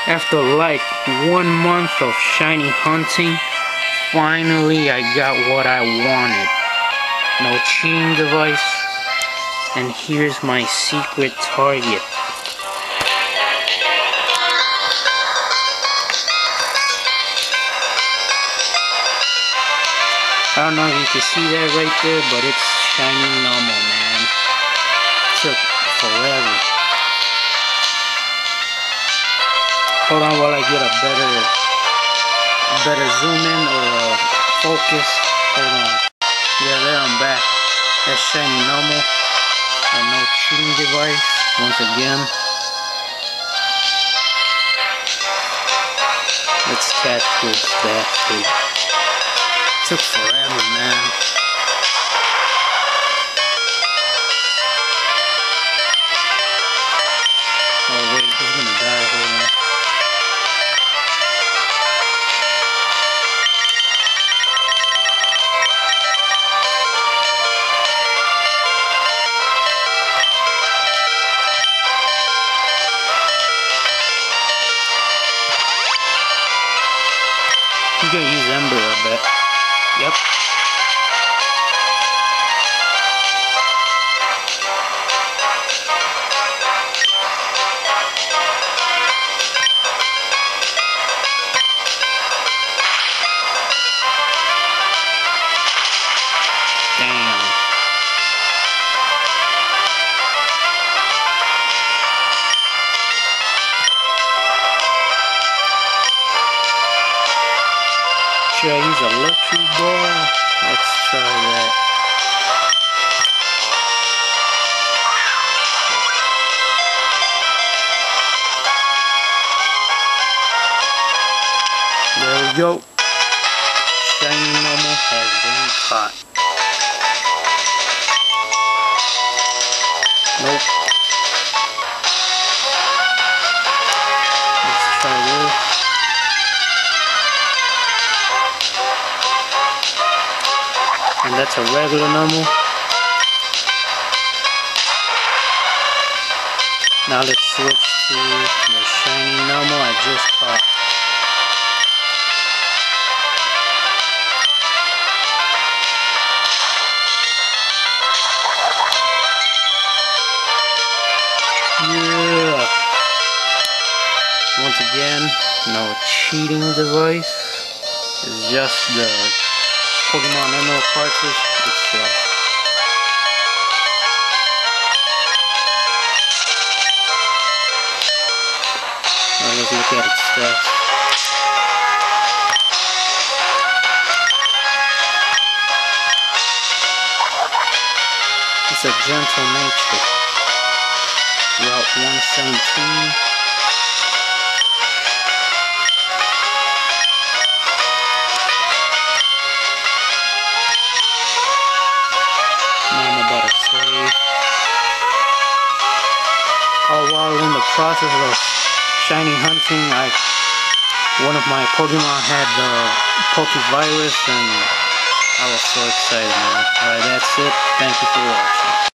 After like 1 month of shiny hunting, finally I got what I wanted. No cheating device, and here's my secret target. I don't know if you can see that right there, but it's shiny normal, man. Took forever. Hold on while I get a better zoom in or focus. Hold on. Yeah, there I'm back. That's shiny normal. And no cheating device. Once again. Let's catch this bastard. Took forever, man. Oh wait, he's gonna die. Hold on. He's gonna use Ember, I bet. Yep. Damn. Should I use electric ball? Let's try that. There we go. Shiny normal has been caught. Nope. Let's try this. And that's a regular normal. Now let's switch to the shiny normal I just caught. Yeah. Once again, no cheating device. It's just the Pokemon Emerald cartridge itself. Now let's look at its stats. It's a gentle nature. Route 117. While in the process of shiny hunting, one of my Pokemon had the Pokevirus, and I was so excited, man. Alright, that's it. Thank you for watching.